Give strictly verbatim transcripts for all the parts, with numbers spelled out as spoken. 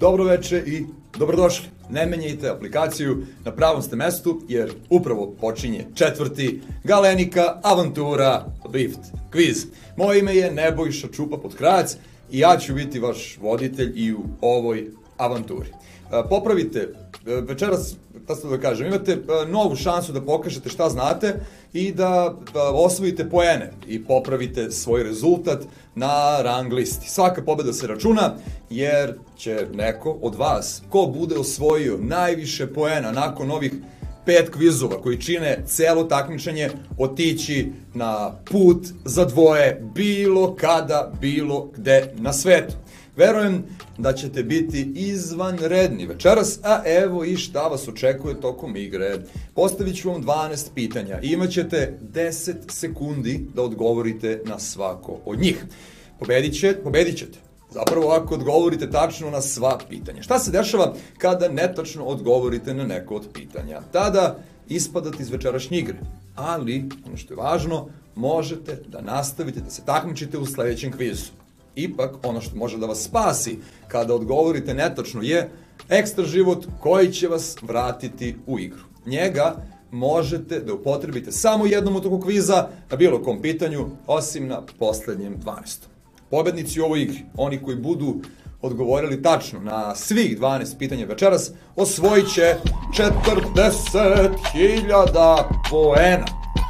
Dobro veče i dobrodošli. Ne menjajte aplikaciju, na pravom ste mestu jer upravo počinje četvrti Galenika Avantura Lift Quiz. Moje ime je Nebojša Čupa Potkraljac i ja ću biti vaš voditelj i u ovoj avanturi. Popravite, večeras, tako da kažem, imate novu šansu da pokažete šta znate i da osvojite poene i popravite svoj rezultat na rang listi. Svaka pobeda se računa jer će neko od vas, ko bude osvojio najviše poena nakon ovih pet kvizova koji čine celo takmičenje, otići na put za dvoje bilo kada, bilo gde na svetu. Verujem da ćete biti izvanredni večeras, a evo i šta vas očekuje tokom igre. Postavit ću vam dvanaest pitanja i imat ćete deset sekundi da odgovorite na svako od njih. Pobedit ćete, pobedit ćete. Zapravo ako odgovorite tačno na sva pitanja. Šta se dešava kada netačno odgovorite na neko od pitanja? Tada ispadate iz večerašnje igre. Ali, ono što je važno, možete da nastavite da se takmičite u sledećem kvizu. Ipak, ono što može da vas spasi kada odgovorite netačno je ekstra život koji će vas vratiti u igru. Njega možete da upotrebite samo jednom u toku kviza na bilo kom pitanju, osim na poslednjem dvanaestom. Pobednici u ovoj igri, oni koji budu odgovorili tačno na svih dvanaest pitanja večeras, osvojit će četrdeset hiljada poena.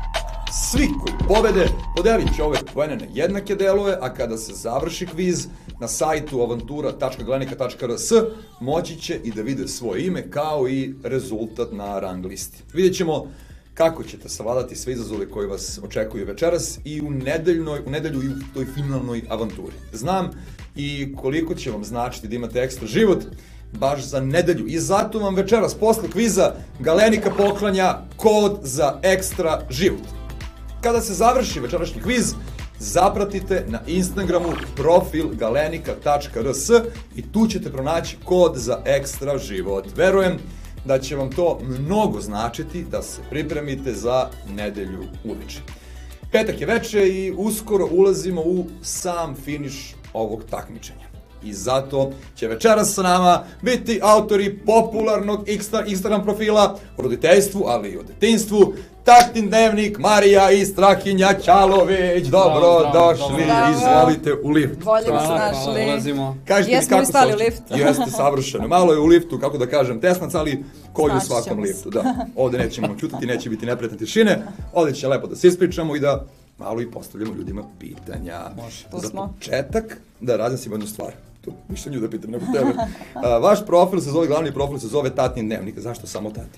Svi koji pobede podelit će ove poene na jednake delove, a kada se završi kviz na sajtu avantura tačka galenika tačka rs moći će i da vide svoje ime kao i rezultat na rang listi. Vidjet ćemo kako ćete savladati sve izazove koji vas očekuju večeras i u nedeljnoj, u nedelju i u toj finalnoj avanturi. Znam i koliko će vam značiti da imate ekstra život baš za nedelju i zato vam večeras posle kviza Galenika poklanja kod za ekstra život. Kada se završi večerašnji kviz, zapratite na Instagramu profil galenika tačka rs i tu ćete pronaći kod za ekstra život. Verujem da će vam to mnogo značiti da se pripremite za nedelju uveče. Petak je veče i uskoro ulazimo u sam finiš ovog takmičenja. I zato će večeras sa nama biti autori popularnog Instagram profila o roditeljstvu, ali i o detinjstvu, Tatin dnevnik Marija i Strahinja Ćalović. Dobro došli, izvolite u lift. Bolje bi se našli. Jesmo li stali u lift? Jeste, savršeno. Malo je u liftu, kako da kažem, tesnac, ali koji u svakom liftu. Da. Ovde nećemo čutati, neće biti neprijatne tišine. Ovde će lepo da se ispričamo i da malo i postavljamo ljudima pitanja. Za početak da razjasnimo jednu stvar. Tu ništa nju da pitam nego tebe. Uh, vaš profil se zove, glavni profil se zove Tatin dnevnik. Zašto samo Tatin?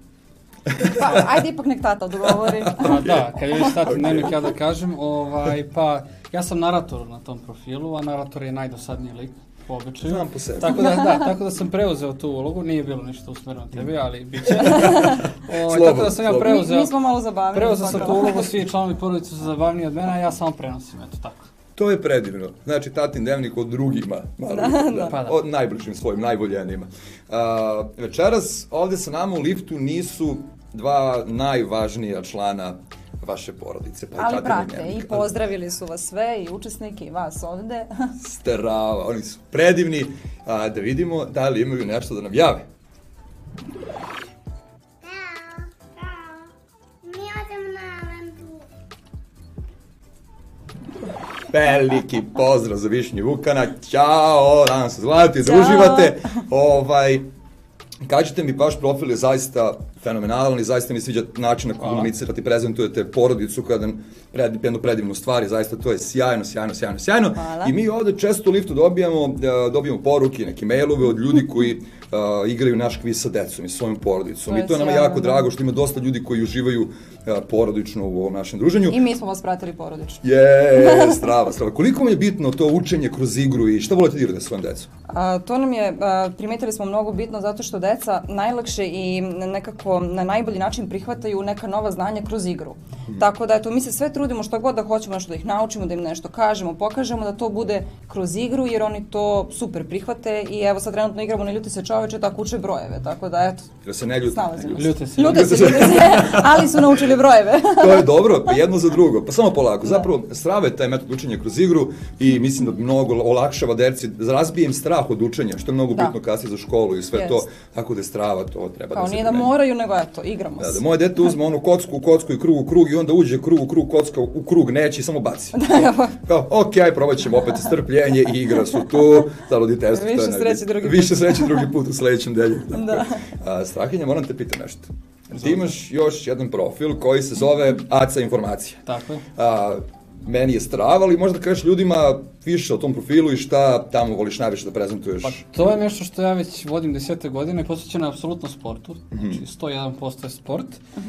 Pa, ajde ipak nek tata odgovori. Pa da, kad je već Tatin dnevnik, ja da kažem, ovaj, pa ja sam narator na tom profilu, a narator je najdosadniji lik po običaju. Znam po sebi. Tako da, da, tako da sam preuzeo tu ulogu, nije bilo ništa usmereno tebi, ali bit će. O, tako da sam ja preuzeo, mi, mi smo malo zabavni. Preuzeo sam tu ulogu, svi članovi porodice su zabavniji od mene, a ja samo prenosim, eto tako. To je predivno. Znači, Tatin dnevnik od drugima, malo, da, da. Pa da. Od najbližim svojim, najvoljenijima. Uh, večeras ovde sa nama u liftu nisu dva najvažnija člana vaše porodice. Pa ali prate i pozdravili su vas sve i učesnike i vas ovde. Strava, oni su predivni. A, da vidimo da li imaju nešto da nam jave. Veliki pozdrav za Višnju Vukana, ćao, nadam se zgledate, da uživate. Ovaj, kažete mi, vaš profil je zaista fenomenalan i zaista mi sviđa način na komunicirate i prezentujete porodicu kada pred, jednu predivnu stvar i zaista to je sjajno, sjajno, sjajno, sjajno. Hvala. I mi ovde često u liftu dobijamo, dobijamo poruke, neke mailove od ljudi koji uh, igraju naš kviz sa decom i svojom porodicom. I to je nama jako drago što ima dosta ljudi koji uživaju uh, porodično u ovom našem druženju. I mi smo vas pratili porodično. Je, strava, strava. Koliko vam je bitno to učenje kroz igru i šta volite da igrate svojom decom? A, to nam je, a, primetili smo mnogo bitno zato što deca najlakše i nekako zapravo na najbolji način prihvataju neka nova znanja kroz igru. Mm. Tako da eto, mi se sve trudimo što god da hoćemo nešto da ih naučimo, da im nešto kažemo, pokažemo, da to bude kroz igru jer oni to super prihvate i evo sad trenutno igramo Na ljuti se čoveče, tako uče brojeve, tako da eto. Da se ne ljuti. Ljute se. Ljute se, ljute se, ali su naučili brojeve. To je dobro, pa jedno za drugo, pa samo polako. Zapravo, strava je taj metod učenja kroz igru i mislim da mnogo olakšava derci, razbije im strah od učenja, što je mnogo bitno kasnije za školu i sve yes. to, tako da je strava, to treba kao da se nije da moraju, nego eto, igramo da, se. Da moje dete uzme onu kocku, kocku i krug u krug i onda uđe krug u krug, kocka u krug, neće i samo baci. Kao, ok, aj, probat ćemo opet strpljenje i igra su tu, za roditeljstvo. Više sreće drugi put. Više sreće drugi put u sledećem delju. Da. A, Strahinja, moram te pitati nešto. Ti imaš još jedan profil koji se zove A C A informacija. Tako je. A, meni je strava, ali možda kažeš ljudima više o tom profilu i šta tamo voliš najviše da prezentuješ? Pa to je nešto što ja već vodim desete godine i posvećeno je apsolutno sportu, znači sto jedan posto je sport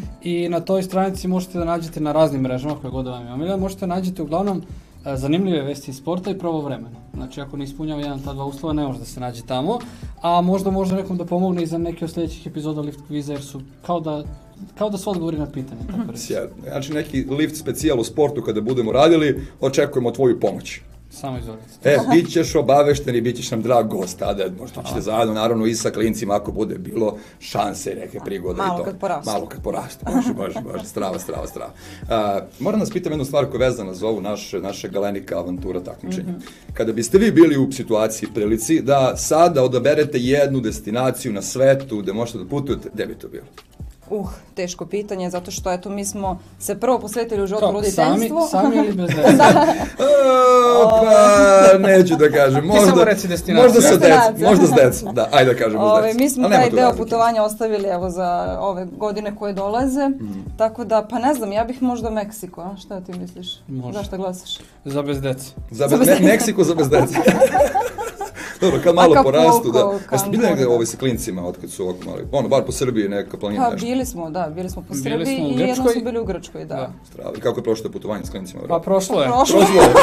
i na toj stranici možete da nađete na raznim mrežama koje god vam je omiljeno, možete da nađete uglavnom zanimljive vesti iz sporta i pravovremeno. Znači ako ne ispunjava jedan ta dva uslova ne može da se nađe tamo, a možda može nekom da pomogne i za neke od sljedećih epizoda Lift Quiza jer su kao da kao da su odgovori na pitanje. Sjajno. Znači neki lift specijal u sportu kada budemo radili, očekujemo tvoju pomoć. Samo izvolite. E, bit ćeš obavešten i bit ćeš nam drag gost, tada možda ćete zajedno, naravno i sa klincima ako bude bilo šanse i neke prigode. Malo i to. kad porastu. Malo kad porastu, može, može, može, strava, strava, strava. Uh, moram nas pitam jednu stvar koja je vezana za ovu naše, naše Galenika avantura takmičenja. Mm-hmm. Kada biste vi bili u situaciji, prilici da sada odaberete jednu destinaciju na svetu gde možete da putujete, gde bi to bilo? Uh, teško pitanje, zato što eto mi smo se prvo posvetili u životu roditeljstvu. Sami, sami ili bez dece? Da. O, pa, neću da kažem. Možda, Ti samo reci destinaciju. Možda sa decom, možda s decom, da, ajde da kažem bez Ove, decom. mi smo taj deo putovanja ostavili evo za ove godine koje dolaze, mm. tako da, pa ne znam, ja bih možda Meksiko, a šta ti misliš? Može. Zašto glasaš? Za bez dece. Za bez, me, Meksiko za bez dece. Dobro, kad malo Acapulco, porastu, da. Jeste bili negde da. ovaj sa klincima, otkad su ovako mali? Ono, bar po Srbiji neka planina Pa, nešto. bili smo, da, bili smo po Bili Srbiji smo u i jednom Grčkoj. smo bili u Grčkoj, da. Da. Strava. I kako je prošlo putovanje s klincima? Pa prošlo je. Prošlo. Prošlo je.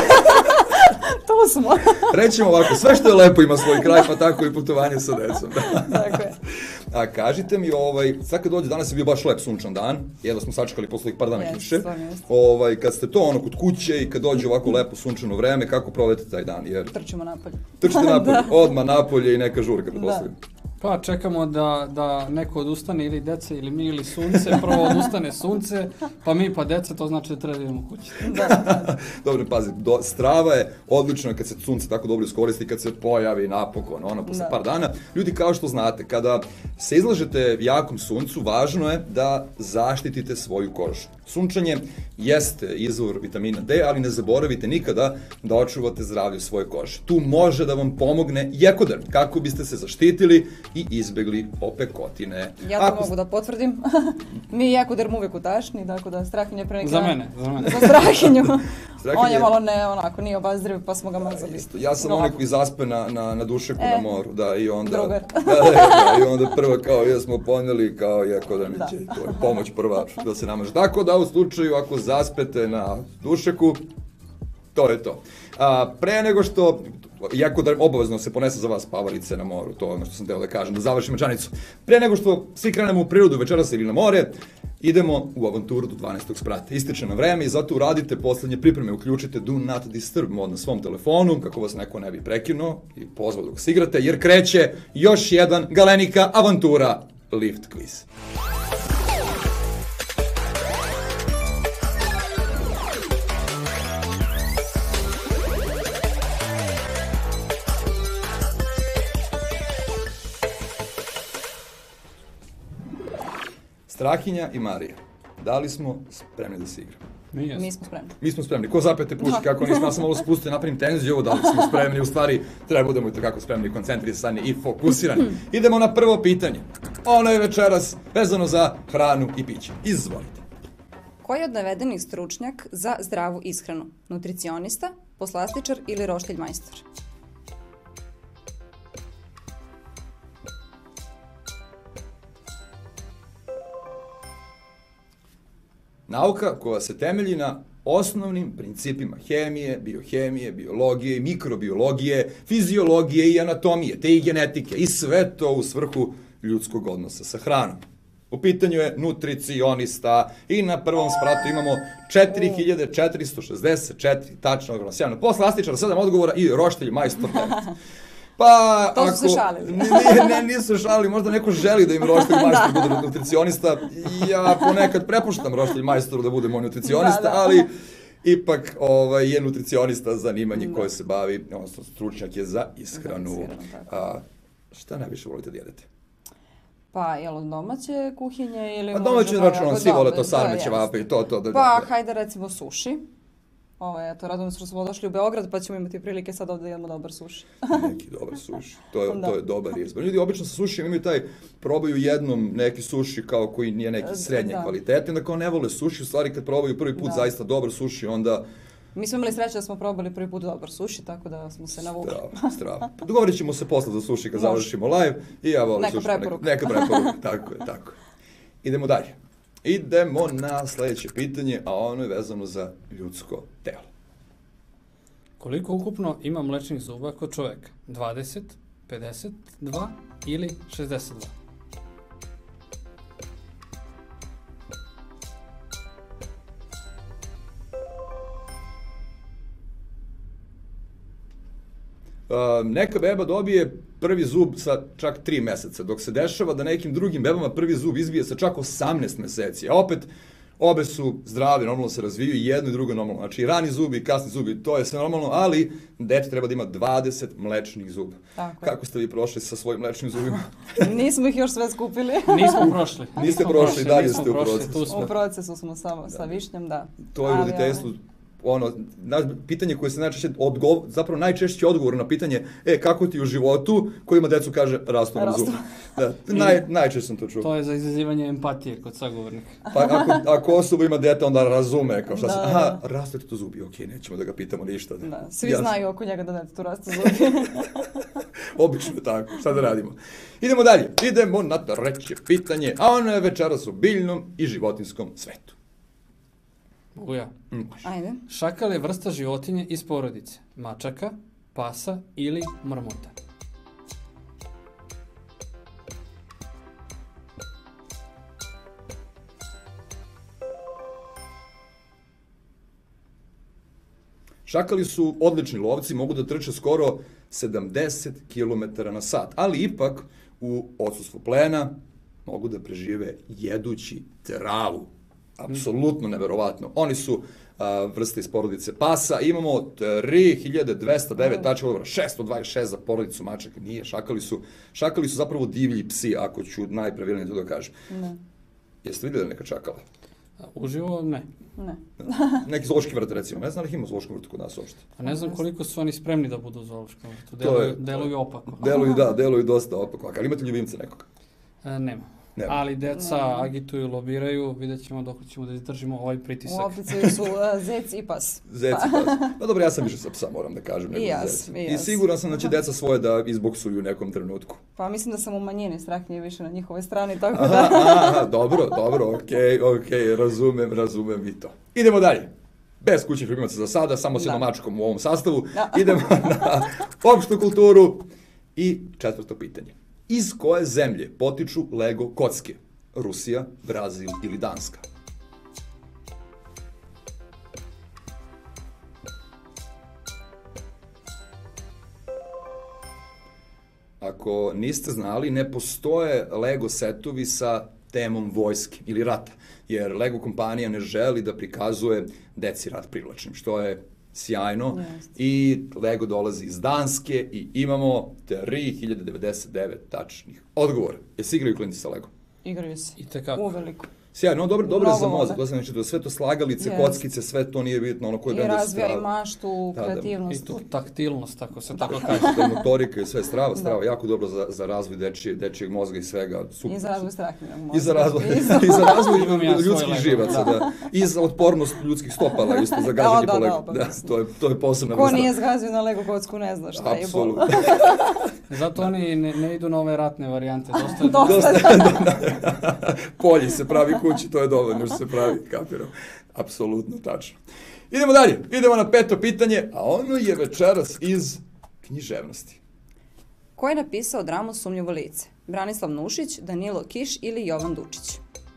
Tu smo. Rećemo ovako, sve što je lepo ima svoj kraj, pa tako i putovanje sa decom. Tako je. A kažite mi, ovaj, sad kad dođe, danas je bio baš lep sunčan dan, jedno smo sačekali posle ovih par dana Yes, kiše. stvarno jeste. Ovaj, kad ste to ono kod kuće i kad dođe ovako lepo sunčano vreme, kako provedete taj dan? Jer Trčimo napolje. trčite napolje, Da. odmah napolje i neka žurka, pretpostavljam. Pa čekamo da, da neko odustane ili deca ili mi ili sunce, prvo odustane sunce, pa mi pa deca, to znači da treba da idemo kući. Da, da. Dobro, pazi, do, strava je odlična kad se sunce tako dobro iskoristi, kad se pojavi napokon, ono, posle Da. par dana. Ljudi, kao što znate, kada se izlažete jakom suncu, važno je da zaštitite svoju kožu. Sunčanje jeste izvor vitamina D, ali ne zaboravite nikada da očuvate zdravlje svoje kože. Tu može da vam pomogne Jekoderm, kako biste se zaštitili i izbegli opekotine. Ja to Ako... mogu da potvrdim. Mi Jekoderm uvek u tašni, tako da Strahinja pre neki Za dan- mene, za mene. Za Strahinju. Strahinja On je je- malo ne, onako, nije obazriv, pa smo ga mazali. Isto. Ja sam Glavu. onaj koji zaspe na, na, na dušeku E, na moru, da, i onda... drugar. Da, da, da, i onda prvo kao, jesmo poneli, kao, jako da mi Da. će, to je pomoć prva, da se namaže. Tako da, u slučaju, ako zaspete na dušeku, to je to. A, pre nego što, jako da obavezno se ponese za vas spavalice na moru, to je ono što sam teo da kažem, da završim rečanicu. Pre nego što svi krenemo u prirodu večeras ili na more, idemo u avanturu do dvanaestog sprata. Ističe na vreme i zato uradite poslednje pripreme, uključite Do Not Disturb mod na svom telefonu, kako vas neko ne bi prekinuo i pozvao dok se igrate, jer kreće još jedan Galenika avantura Lift Quiz. Strahinja i Marija, da li smo spremni da se igramo? Mi jesmo. Mi smo spremni. Mi smo spremni. Ko zapete puši, kako nismo, ja sam malo spustio, napravim tenziju, da li smo spremni, u stvari treba budemo i tako spremni, koncentrisani i fokusirani. Idemo na prvo pitanje. Ono je večeras vezano za hranu i piće. Izvolite. Koji je od navedenih stručnjak za zdravu ishranu? Nutricionista, poslastičar ili roštilj majstor? Nauka koja se temelji na osnovnim principima hemije, biohemije, biologije, mikrobiologije, fiziologije i anatomije, te i genetike i sve to u svrhu ljudskog odnosa sa hranom. U pitanju je nutricionista i na prvom spratu imamo četiri hiljade četiristo šezdeset četiri tačna odgovora. Sjajno. Posle astičara sedam odgovora i roštilj majstor devet. Pa, to su ako, se šalili. ne, ne, nisu šalili, možda neko želi da im roštilj majstor bude nutricionista. Ja ponekad prepuštam roštilj majstoru da bude moj nutricionista, da, da. ali ipak ovaj, je nutricionista zanimanje da. koje se bavi, odnosno stručnjak je za ishranu. A, šta najviše volite da jedete? Pa, jel od domaće kuhinje ili... A domaće računom, svi vole to sarme, ćevape i to, to. Da, pa, da, da. hajde recimo suši. Ovo, eto, radujem se što smo došli u Beograd, pa ćemo imati prilike sad ovdje da jedemo dobar suši. Neki dobar suši, to je, to je dobar izbor. Ljudi obično sa sušijem imaju taj, probaju jednom neki suši kao koji nije neki srednje da. kvalitete, onda kao ne vole suši, u stvari kad probaju prvi put da. zaista dobar suši, onda... Mi smo imali sreće da smo probali prvi put dobar suši, tako da smo se navukli. Strava, strava. Dogovorit ćemo se posle za suši kad završimo live i ja volim neka suši. Preporuka. Neka, neka preporuka. Tako je, tako je. Idemo dalje. Idemo na sljedeće pitanje, a ono je vezano za ljudsko telo. Koliko ukupno ima mlečnih zuba kod čovjeka? dvadeset, pedeset dva ili šezdeset dva? Uh, neka beba dobije prvi zub sa čak tri meseca, dok se dešava da nekim drugim bebama prvi zub izbije sa čak osamnaest meseci. A opet, obe su zdrave, normalno se razviju i jedno i drugo normalno. Znači, rani zubi i kasni zubi, to je sve normalno, ali dete treba da ima dvadeset mlečnih zuba. Tako. Kako ste vi prošli sa svojim mlečnim zubima? Nismo ih još sve skupili. Nismo prošli. Niste nismo prošli, dalje ste u prošli, procesu. U procesu smo sa, sa višnjom, da. To je u roditeljstvu. Ono, pitanje koje se najčešće odgovor, zapravo najčešći odgovor na pitanje, e, kako ti u životu, ko ima decu kaže, rastu nam zubi. Da, naj, najčešće sam to čuo. To je za izazivanje empatije kod sagovornika. Pa ako, ako osoba ima dete, onda razume, kao šta da, se, aha, rastu ti to zubi, okej, okay, nećemo da ga pitamo ništa. Da, da svi Jasno. znaju oko njega da detetu rastu zubi. Obično je tako, šta da radimo. Idemo dalje, idemo na treće pitanje, a ono je večeras u biljnom i životinskom svetu. Mogu ja? Mm. Ajde. Šakal je vrsta životinje iz porodice. Mačaka, pasa ili marmota. Šakali su odlični lovci, mogu da trče skoro sedamdeset kilometara na sat, ali ipak u odsustvu plena mogu da prežive jedući travu. Apsolutno neverovatno. Oni su a, vrste iz porodice pasa. Imamo tri hiljade dvesta devet tačka odgovora, šesto dvadeset šest za porodicu mačaka. Nije, šakali su, šakali su zapravo divlji psi, ako ću najpravilnije to da kažem. Ne. Jeste vidjeli neka šakala? Uživo ne. Ne. Neki zoološki vrt, recimo. Ne znam da ih ima zoološki vrt kod nas uopšte. A ne znam koliko su oni spremni da budu u zoološkom vrtu. Deluju, deluju opako. Deluju, da, deluju dosta opako. Ali imate ljubimce nekoga? E, nema. Nema. Ali deca ne. agituju, lobiraju, vidjet ćemo dok ćemo da izdržimo ovaj pritisak. U opicaju su uh, zec i pas. Zec i pas. Pa dobro, ja sam više sa psa, moram da kažem. I jas, i jas. I siguran sam da će deca svoje da izboksuju u nekom trenutku. Pa mislim da sam u manjini, strah nije više na njihovoj strani, tako aha, da... aha, dobro, dobro, okej, okay, okej, okay, razumem, razumem i to. Idemo dalje. Bez kućnih ljubimaca za sada, samo s jednom mačkom u ovom sastavu. Da. Idemo na opštu kulturu i četvrto pitanje. Iz koje zemlje potiču Lego kocke? Rusija, Brazil ili Danska? Ako niste znali, ne postoje Lego setovi sa temom vojske ili rata, jer Lego kompanija ne želi da prikazuje deci rat privlačnim, što je sjajno. Yes. I Lego dolazi iz Danske i imamo tri hiljade devedeset devet tačnih odgovora. Jesi igraju klinci sa Lego? Igraju se. I tekako. Uveliko. Sjajno, dobro, dobro je za mozak, to znači da sve to slagalice, yes. kockice, sve to nije bitno, ono koje benda strava. I razvija i maštu, kreativnost. I tu taktilnost, tako se tako kaže. To je motorika i sve strava, strava, jako dobro za, za razvoj dečije, dečijeg mozga i svega. Super. I za razvoj strahninog mozga. I za razvoj, I za razvoj ljudskih živaca, da. da. I za otpornost ljudskih stopala, isto za gaženje da, po Lego. Da, da, to je, to je posebna vrsta. Ko nije zgazio na Lego kocku ne zna šta je bol. Zato oni ne, ne idu na ove ratne varijante. Dosta je dosta. Polji se pravi kući, to je dovoljno što se pravi, kapiram. Apsolutno tačno. Idemo dalje, idemo na peto pitanje, a ono je večeras iz književnosti. Ko je napisao dramu Sumnjivo lice? Branislav Nušić, Danilo Kiš ili Jovan Dučić?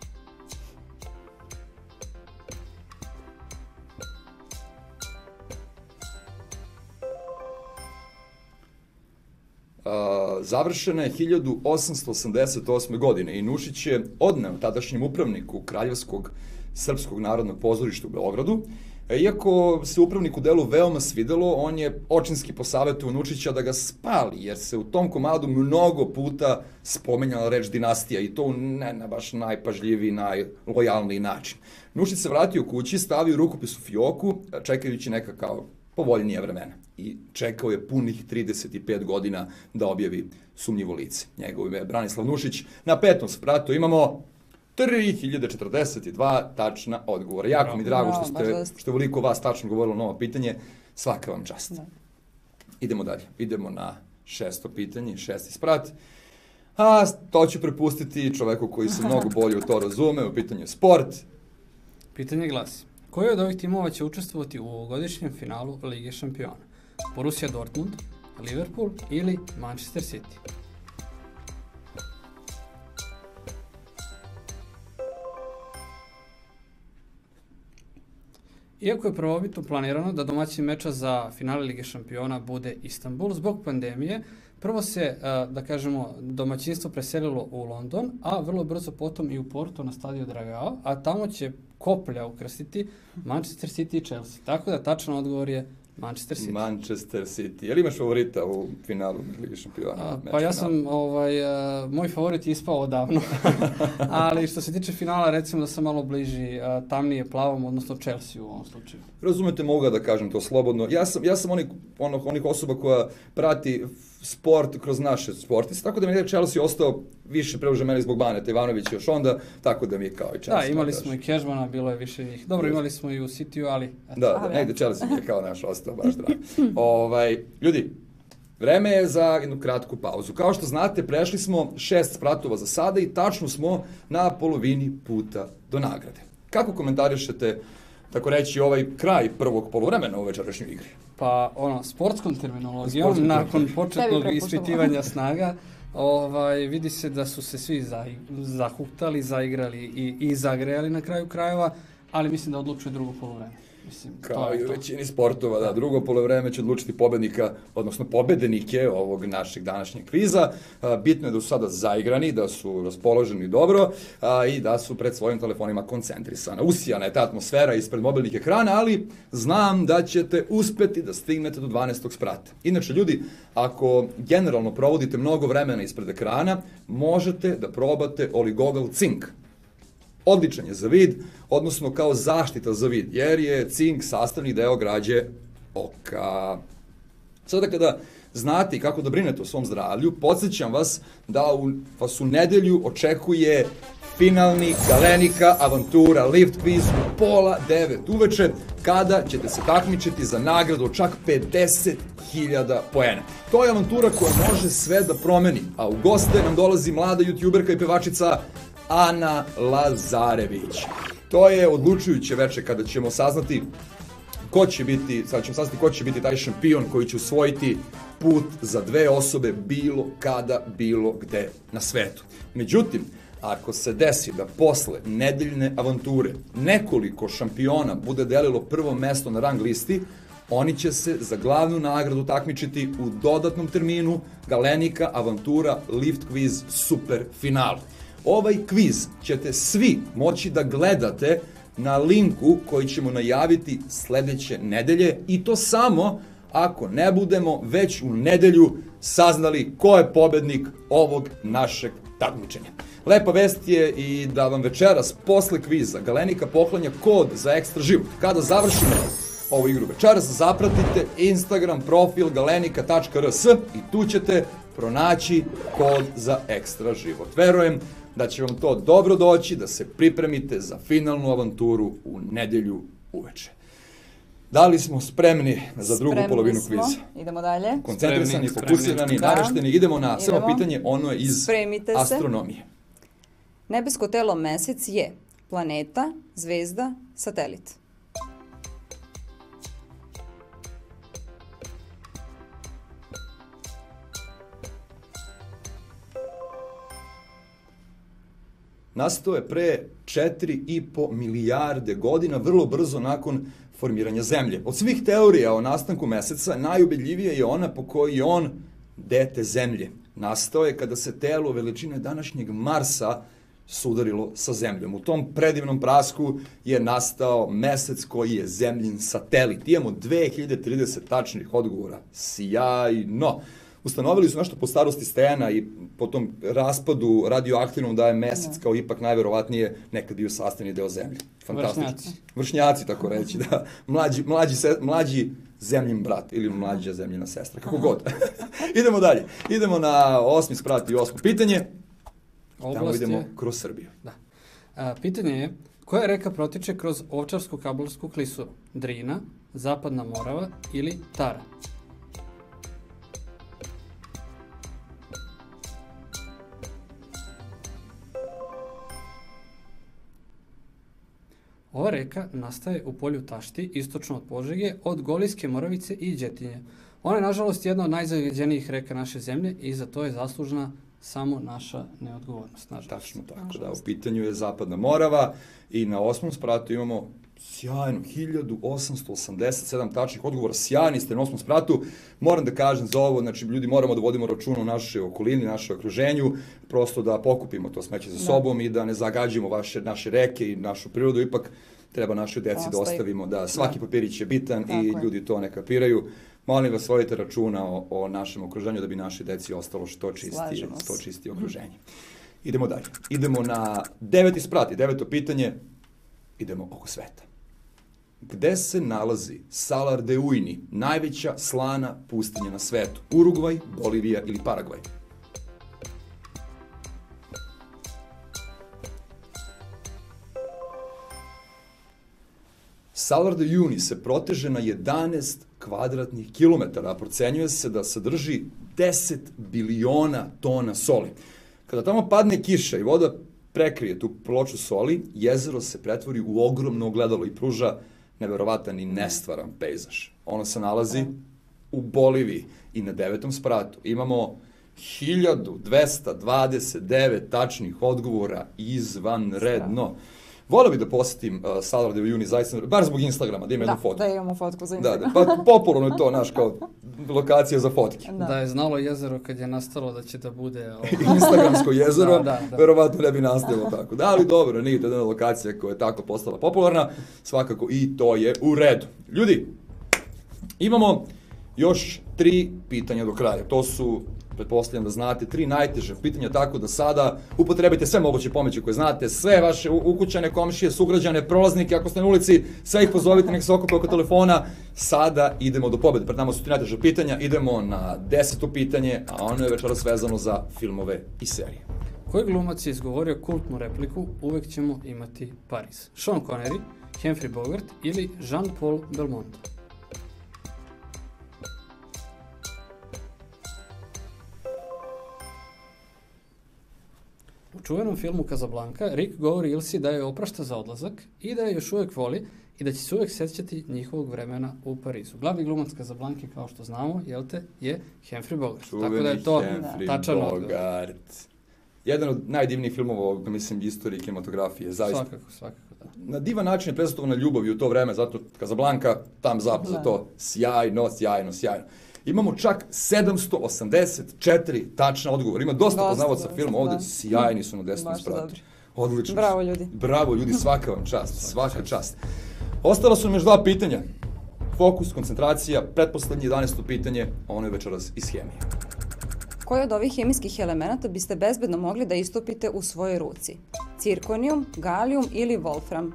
Uh, završena je hiljadu osamsto osamdeset osme. godine i Nušić je odneo tadašnjem upravniku Kraljevskog srpskog narodnog pozorišta u Beogradu. Iako se upravniku delu veoma svidelo, on je očinski posavetovao Nušića da ga spali, jer se u tom komadu mnogo puta spomenjala reč dinastija i to ne na baš najpažljiviji, najlojalniji način. Nušić se vratio kući, stavio rukopis u fioku, čekajući neka kao povoljnije vremena. I čekao je punih trideset pet godina da objavi Sumnjivo lice. Njegovo ime je Branislav Nušić. Na petom spratu imamo tri hiljade četrdeset dva tačna odgovora. Jako no, mi drago no, što ste, što je veliko vas tačno govorilo na ovo pitanje. Svaka vam čast. No. Idemo dalje. Idemo na šesto pitanje, šesti sprat. A to ću prepustiti čoveku koji se mnogo bolje u to razume. U pitanju sport. Pitanje glasi. Koji od ovih timova će učestvovati u ovogodišnjem finalu Lige šampiona? Borussia Dortmund, Liverpool ili Manchester City? Iako je prvobitno planirano da domaćin meča za finale Lige šampiona bude Istanbul, zbog pandemije, prvo se, da kažemo, domaćinstvo preselilo u London, a vrlo brzo potom i u Porto na stadion Dragao, a tamo će koplja ukrstiti Manchester City i Chelsea. Tako da tačan odgovor je Manchester City. Manchester City. Je li imaš favorita u finalu Lige šampiona? A, pa ja sam, ovaj, a, moj favorit je ispao odavno, ali što se tiče finala, recimo da sam malo bliži a, tamnije plavom, odnosno Chelsea u ovom slučaju. Razumete, mogu da kažem to slobodno. Ja sam, ja sam onih, ono, onih osoba koja prati sport kroz naše sportiste, tako da mi je Chelsea ostao više preuže meni zbog Baneta Ivanovića još onda, tako da mi je kao i Chelsea. Da, imali smo i Kežmana, bilo je više njih. Dobro, imali smo i u Cityu, ali... Eto. Da, da, negde Chelsea mi je kao naš ostao, baš drago. ovaj, ljudi, vreme je za jednu kratku pauzu. Kao što znate, prešli smo šest spratova za sada i tačno smo na polovini puta do nagrade. Kako komentarišete, tako reći, ovaj kraj prvog poluvremena u večerašnjoj igri? Pa, ono, sportskom terminologijom, sportskom nakon početnog ispitivanja snaga, ovaj, vidi se da su se svi za, zahuktali, zaigrali i, i zagrejali na kraju krajeva, ali mislim da odlučuje drugo poluvreme. Mislim, kao i u većini sportova, da, drugo poluvreme će odlučiti pobednika, odnosno pobedenike ovog našeg današnjeg kviza. Bitno je da su sada zaigrani, da su raspoloženi dobro i da su pred svojim telefonima koncentrisana. Usijana je ta atmosfera ispred mobilnih ekrana, ali znam da ćete uspeti da stignete do dvanaestog sprata. Inače, ljudi, ako generalno provodite mnogo vremena ispred ekrana, možete da probate Oligogel cink. Odličan je za vid, odnosno kao zaštita za vid, jer je cink sastavni deo građe oka. Sada kada znate kako da brinete o svom zdravlju, podsjećam vas da u, vas u nedelju očekuje finalni Galenika Avantura Lift Quiz u pola devet uveče, kada ćete se takmičiti za nagradu od čak pedeset hiljada poena. To je avantura koja može sve da promeni, a u goste nam dolazi mlada youtuberka i pevačica Ana Lazarević. To je odlučujuće veče kada ćemo saznati ko će biti, sad ćemo saznati ko će biti taj šampion koji će usvojiti put za dve osobe bilo kada, bilo gde na svetu. Međutim, ako se desi da posle nedeljne avanture nekoliko šampiona bude delilo prvo mesto na rang listi, oni će se za glavnu nagradu takmičiti u dodatnom terminu Galenika Avantura Lift Quiz Super finalu. Ovaj kviz ćete svi moći da gledate na linku koji ćemo najaviti sledeće nedelje i to samo ako ne budemo već u nedelju saznali ko je pobednik ovog našeg takmičenja. Lepa vest je i da vam večeras posle kviza Galenika poklanja kod za ekstra život. Kada završimo ovu igru večeras, zapratite Instagram profil galenika tačka rs i tu ćete pronaći kod za ekstra život. Verujem da će vam to dobro doći, da se pripremite za finalnu avanturu u nedelju uveče. Da li smo spremni za drugu spremni polovinu smo. kviza? Idemo dalje. Koncentrisani, fokusirani, navešteni. Idemo na Idemo. samo pitanje, ono je iz Spremite astronomije. Se. Nebesko telo Mesec je planeta, zvezda, satelit. nastao je pre četiri i po milijarde godina, vrlo brzo nakon formiranja Zemlje. Od svih teorija o nastanku Meseca, najubedljivija je ona po kojoj je on dete Zemlje. Nastao je kada se telo veličine današnjeg Marsa sudarilo sa Zemljom. U tom predivnom prasku je nastao Mesec koji je Zemljin satelit. Imamo dve hiljade trideset tačnih odgovora. Sjajno! Ustanovili su nešto po starosti stena i po tom raspadu radioaktivnom da je Mesec kao ipak najverovatnije nekad bio sastavni deo Zemlje. Fantastično. Vršnjaci. Vršnjaci, tako reći, da. Mlađi, mlađi, se, mlađi Zemljin brat ili mlađa Zemljina sestra, kako god. Idemo dalje. Idemo na osmi sprat i osmo pitanje. Oblast Tamo idemo je... kroz Srbiju. Da. A, pitanje je, koja reka protiče kroz Ovčarsku-Kablarsku klisuru? Drina, Zapadna Morava ili Tara? Ova reka nastaje u polju Tašti, istočno od Požege, od Golijske Moravice i Đetinje. Ona je, nažalost, jedna od najzagađenijih reka naše zemlje i za to je zaslužna samo naša neodgovornost. Nažalost. Tačno tako, da. U pitanju je Zapadna Morava i na osmom spratu imamo sjajno, hiljadu osamsto osamdeset sedam tačnih odgovora, sjajni ste na osmom spratu. Moram da kažem za ovo, znači ljudi moramo da vodimo računa u našoj okolini, našoj okruženju, prosto da pokupimo to smeće za sobom i da ne zagađimo vaše, naše reke i našu prirodu, ipak treba našoj deci da ostavimo, da svaki papirić je bitan i ljudi to ne kapiraju. Molim vas, vodite računa o, o našem okruženju da bi naši deci ostalo što čistije, što čistije okruženje. Idemo dalje. Idemo na deveti sprat i deveto pitanje. Idemo oko sveta. Gde se nalazi Salar de Uyuni, najveća slana pustinja na svetu? Urugvaj, Bolivija ili Paragvaj? Salar de Uyuni se proteže na jedanaest kvadratnih kilometara, a procenjuje se da sadrži deset biliona tona soli. Kada tamo padne kiša i voda prekrije tu ploču soli, jezero se pretvori u ogromno ogledalo i pruža neverovatan i nestvaran pejzaž. Ono se nalazi u Boliviji i na devetom spratu. Imamo hiljadu dvesta dvadeset devet tačnih odgovora, izvanredno. Volio bih da posetim uh, Salar de Uyuni, zaista, bar zbog Instagrama, da ima jednu fotku. Da, da imamo fotku za Instagram. Da, da, pa popularno je to, naš, kao lokacija za fotke. Da. da je znalo jezero kad je nastalo da će da bude... Ovo... Instagramsko jezero, da, da, da. verovatno ne bi nastalo tako. Da, ali dobro, nije to jedna lokacija koja je tako postala popularna, svakako i to je u redu. Ljudi, imamo još tri pitanja do kraja. To su, pretpostavljam da znate, tri najteže pitanja, tako da sada upotrebite sve moguće pomoći koje znate, sve vaše ukućane, komšije, sugrađane, prolaznike, ako ste na ulici, sve ih pozovite, nek se okupe oko telefona. Sada idemo do pobede. Pred nama su tri najteže pitanja, idemo na deseto pitanje, a ono je večeras vezano za filmove i serije. Koji glumac je izgovorio kultnu repliku "Uvek ćemo imati Pariz"? Sean Connery, Humphrey Bogart ili Jean-Paul Belmondo? U čuvenom filmu Casablanca, Rick govori Ilsi da je oprašta za odlazak i da je još uvek voli i da će se uvek sećati njihovog vremena u Parizu. Glavni glumac Casablanca, kao što znamo, jel te, je Humphrey Bogart. Čuveni Tako da je to tačan odgovor. Jedan od najdivnijih filmova, mislim, istorije kinematografije, zaista. Svakako, svakako, da. Na divan način je prezentovana ljubav i u to vreme, zato Casablanca, tam zapad za to, sjajno, sjajno, sjajno. Imamo čak sedamsto osamdeset četiri tačna odgovora. Ima dosta poznavaca filma ovde, sjajni su na desetom spratu. Odlično. Bravo ljudi. Bravo ljudi, svaka vam čast, svaka čast. Ostala su nam još dva pitanja. Fokus, koncentracija, pretposlednje jedanaesto pitanje, ono je večeras iz hemije. Koji od ovih hemijskih elemenata biste bezbedno mogli da istopite u svojoj ruci? Cirkonijum, galijum ili wolfram?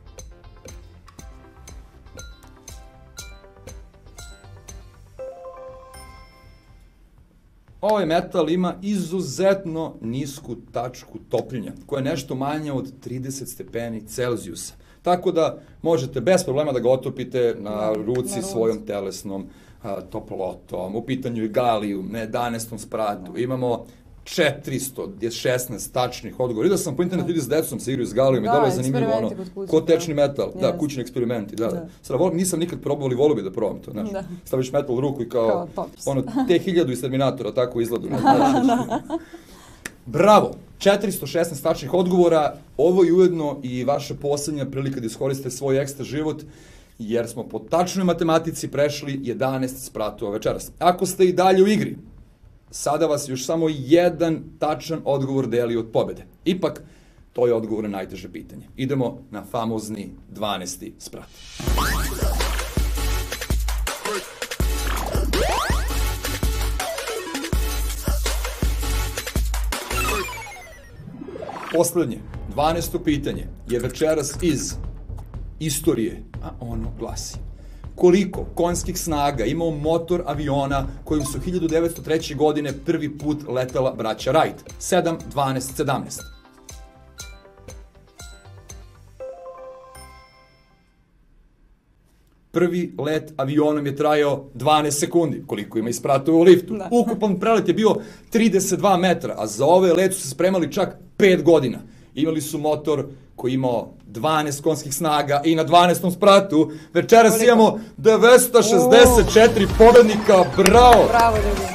Ovaj metal ima izuzetno nisku tačku topljenja, koja je nešto manja od trideset stepeni Celzijusa. Tako da možete bez problema da ga otopite na ruci svojom telesnom a, toplotom. U pitanju je galijum na jedanaestom spratu. Imamo četiristo šesnaest tačnih odgovora. Vidio sam po internetu, ljudi s decom se igraju s galijom i da je zanimljivo ono, ko tečni metal, da, kućni eksperimenti, da, da. Sada volim, nisam nikad probao, ali volio bi da probam to, znaš. Staviš metal u ruku i kao, ono, te hiljadu iz Terminatora tako izgledu. Bravo! četiristo šesnaest tačnih odgovora. Ovo je ujedno i vaša poslednja prilika da iskoristite svoj ekstra život, jer smo po tačnoj matematici prešli jedanaest spratova večeras. Ako ste i dalje u igri, sada vas još samo jedan tačan odgovor deli od pobede. Ipak, to je odgovor na najteže pitanje. Idemo na famozni dvanaesti sprat. Poslednje, dvanaesto pitanje je večeras iz istorije, a ono glasi: koliko konjskih snaga imao motor aviona kojim su hiljadu devetsto treće. godine prvi put letela braća Wright? sedam, dvanaest, sedamnaest. Prvi let avionom je trajao dvanaest sekundi, koliko ima i spratova u liftu. Da. Ukupan prelet je bio trideset dva metra, a za ove let su se spremali čak pet godina. Imali su motor koji imao dvanaest konjskih snaga i na dvanaestom spratu večeras Koliko? imamo dvesta šezdeset četiri pobednika. Bravo! Bravo, ljudi.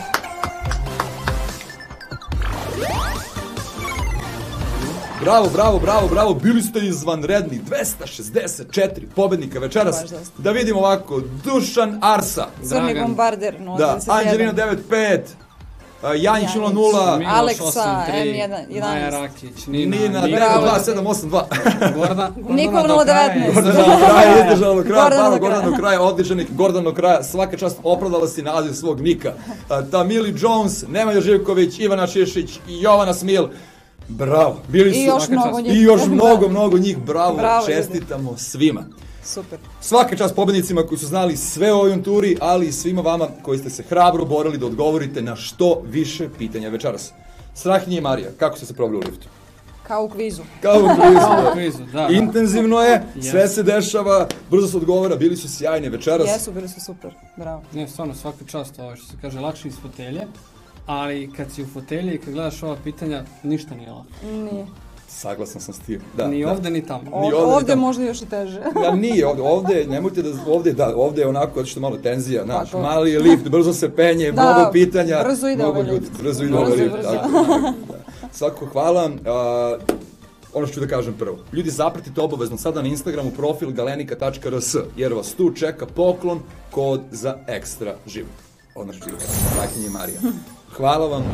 Bravo, bravo, bravo, bravo, bili ste izvanredni, dvesta šezdeset četiri pobednika večeras. Baš dosta. Da vidimo ovako, Dušan Arsa, Crni Dragan. bombarder, nula da, dvadeset jedan. Anđelina devet pet, Janjić nula nula, Miloš Aleksa, osam tri, M jedan, jedanaest. Maja Rakić, Nina, Nina Nina, Bravo Bravo. dva sedam osam dva. Gordana, Nikol Gordana do nula kraja devetnaest. izdržala. Gordana do kraja, izdržala do kraja, Gordana bravo, do kraja. Gordana do kraja, odličanik, Gordana do kraja, svaka čast, opravdala si naziv svog nika. A, Tamili Jones, Nemanja Živković, Ivana Šišić i Jovana Smil. Bravo, bili su... I još svaka mnogo čast. njih. I još mnogo, mnogo njih, bravo, Bravo, ljudi. čestitamo svima. Super. Svaka čast pobednicima koji su znali sve o ovoj turi, ali i svima vama koji ste se hrabro borili da odgovorite na što više pitanja večeras. Strahinja i Marija, kako ste se probali u liftu? Kao u kvizu. Kao u U kvizu. kvizu, da, da. Intenzivno je, sve Yes. se dešava, brzo se odgovara, bili su sjajni večeras. Jesu, bili su super. Bravo. Ne, stvarno, svaka čast, ovo što se kaže, lakše iz fotelje, ali kad si u fotelji i kad gledaš ova pitanja, ništa nije lako. Nije. Saglasan sam s tim. Da, Ni da. ovde, ni tamo. O, Ni ovde, ni ovde tamo. možda još i teže. Da, nije, ovde, ovde, nemojte da, ovde, da, ovde je onako, zato što je malo tenzija, znaš, to. mali je lift, brzo se penje, Da, mnogo pitanja, brzo ide mnogo ovaj ljudi, lift. brzo ide Brzo, ovaj lift, brzo. tako, tako, da. Svako hvala, a, ono što ću da kažem prvo, ljudi zapratite obavezno sada na Instagramu profil galenika tačka r s, jer vas tu čeka poklon, kod za ekstra život. Odnaš život, Strahinja i Marija. Hvala vam.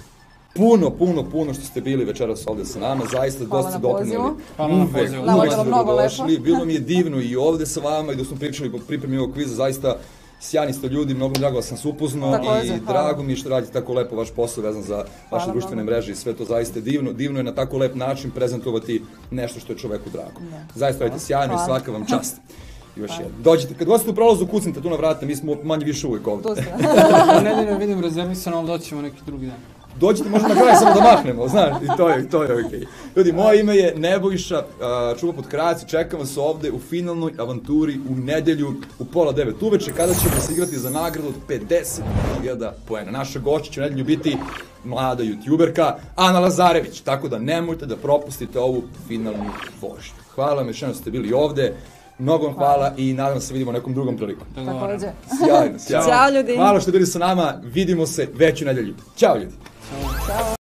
Puno, puno, puno što ste bili večeras ovde sa nama, zaista Hvala dosta na doprineli. pozivu. Hvala na Uvek, pozivu. Nama je uvek bilo ste mnogo dobrodošli. lepo. Bilo mi je divno i ovde sa vama i da smo pričali po pripremi ovog kviza, zaista sjajni ste ljudi, mnogo mi drago da sam se upoznao Takođe, i hvala. drago mi je što radite tako lepo vaš posao vezan za vaše Hvala društvene mnogo. mreže i sve to zaista je divno. Divno je na tako lep način prezentovati nešto što je čoveku drago. Da. Zaista radite sjajno i Hvala. svaka vam čast. I još jedno. Dođite, kad god ste u prolazu, kucnite tu na vrata, mi smo manje više uvijek ovde. Tu ste. U nedelju vidim rezervisano, ali doćemo neki drugi dan. Dođite možda na kraj samo da mahnemo, znaš, i to je, to je okej. Ljudi, moje ime je Nebojša, a, čuva pod Krajac i čekam vas ovde u finalnoj avanturi u nedelju u pola devet uveče, kada ćemo se igrati za nagradu od pedeset hiljada poena. Naša gošća će u nedelju biti mlada youtuberka Ana Lazarević, tako da nemojte da propustite ovu finalnu vožnju. Hvala vam još jednom što ste bili ovde, mnogo vam hvala i nadam se vidimo nekom drugom prilikom. Dogovaramo. Takođe. Sjajno, sjajno. Ćao, ljudi. Hvala što ste bili sa nama, vidimo se već u nedelju. Ćao ljudi. Ćao.